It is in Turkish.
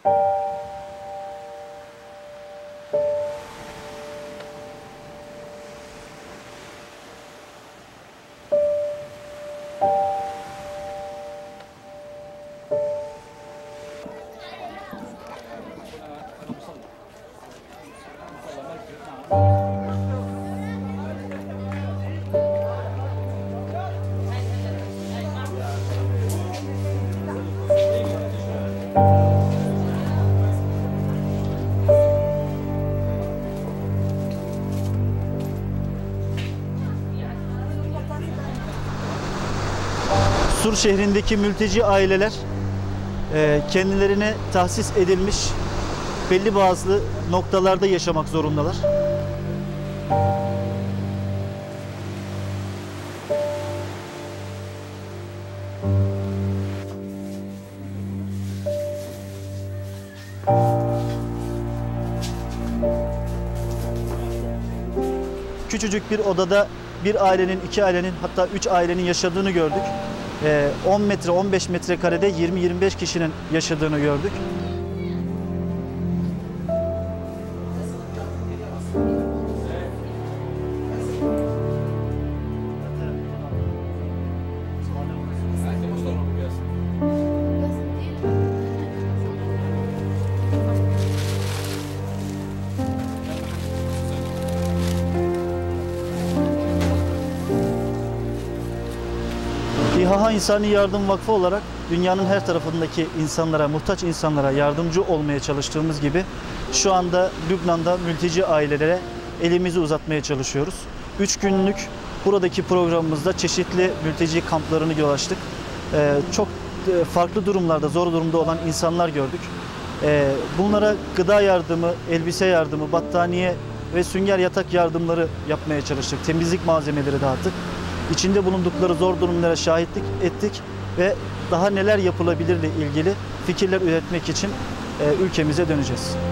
Sur şehrindeki mülteci aileler kendilerine tahsis edilmiş belli bazı noktalarda yaşamak zorundalar. Küçücük bir odada bir ailenin, iki ailenin, hatta 3 ailenin yaşadığını gördük. 10 metre, 15 metrekarede 20-25 kişinin yaşadığını gördük. İHA İnsani Yardım Vakfı olarak dünyanın her tarafındaki insanlara, muhtaç insanlara yardımcı olmaya çalıştığımız gibi şu anda Lübnan'da mülteci ailelere elimizi uzatmaya çalışıyoruz. 3 günlük buradaki programımızda çeşitli mülteci kamplarını dolaştık. Çok farklı durumlarda, zor durumda olan insanlar gördük. Bunlara gıda yardımı, elbise yardımı, battaniye ve sünger yatak yardımları yapmaya çalıştık. Temizlik malzemeleri dağıttık. İçinde bulundukları zor durumlara şahitlik ettik ve daha neler yapılabilirle ilgili fikirler üretmek için ülkemize döneceğiz.